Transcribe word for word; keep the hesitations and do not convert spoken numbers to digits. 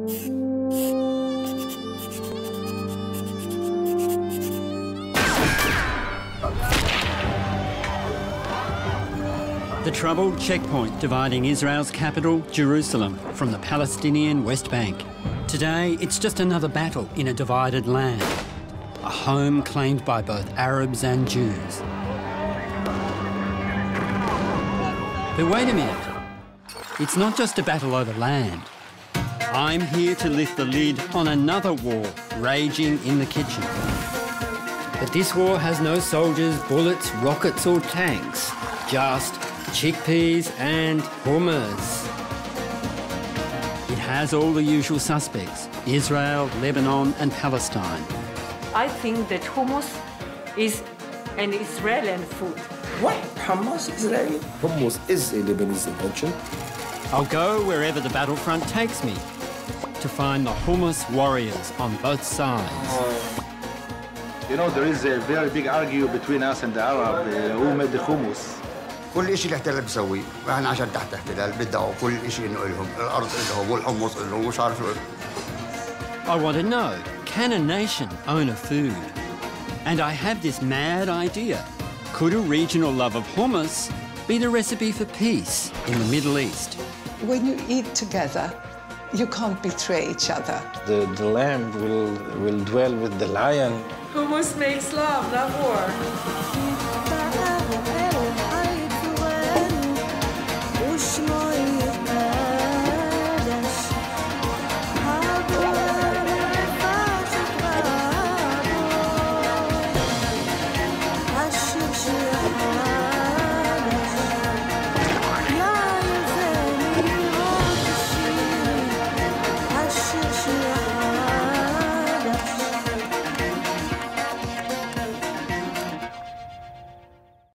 The troubled checkpoint dividing Israel's capital, Jerusalem, from the Palestinian West Bank. Today, it's just another battle in a divided land, a home claimed by both Arabs and Jews. But wait a minute. It's not just a battle over land. I'm here to lift the lid on another war raging in the kitchen. But this war has no soldiers, bullets, rockets or tanks, just chickpeas and hummus. It has all the usual suspects, Israel, Lebanon and Palestine. I think that hummus is an Israeli food. What? Hummus Israeli? Hummus is a Lebanese invention. I'll go wherever the battlefront takes me to find the hummus warriors on both sides. You know, there is a very big argument between us and the Arab uh, who made the hummus. كل شيء الاحتلال بيسويه، واحنا عشان تحت احتلال بدعوا كل شيء انه لهم، الارض لهم والحمص لهم ومش عارف ايه. I want to know, can a nation own a food? And I have this mad idea. Could a regional love of hummus be the recipe for peace in the Middle East? When you eat together, you can't betray each other. The, the lamb will, will dwell with the lion. Hummus makes love, not war. More